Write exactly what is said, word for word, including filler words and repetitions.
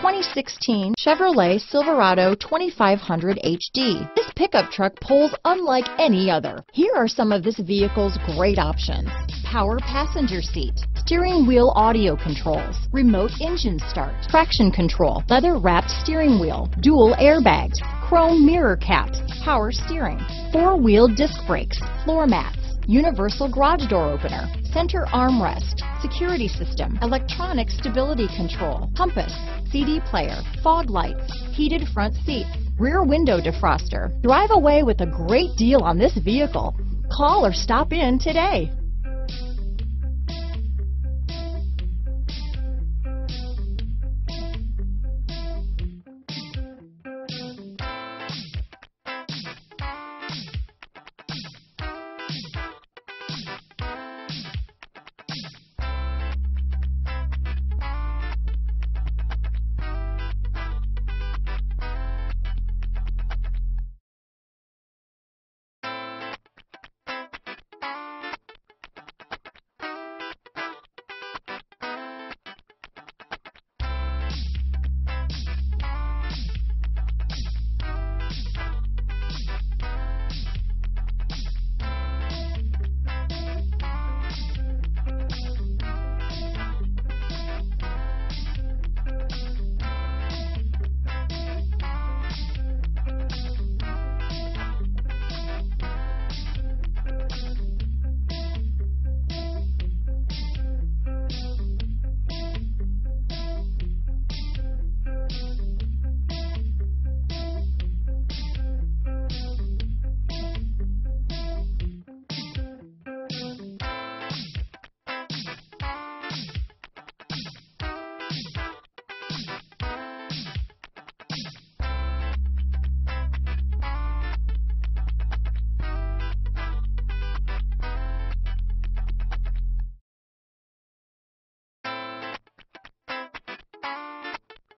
twenty sixteen Chevrolet Silverado twenty-five hundred H D. This pickup truck pulls unlike any other. Here are some of this vehicle's great options: power passenger seat, steering wheel audio controls, remote engine start, traction control, leather-wrapped steering wheel, dual airbags, chrome mirror caps, power steering, four-wheel disc brakes, floor mats, universal garage door opener, center armrest, security system, electronic stability control, compass, C D player, fog lights, heated front seats, rear window defroster. Drive away with a great deal on this vehicle. Call or stop in today.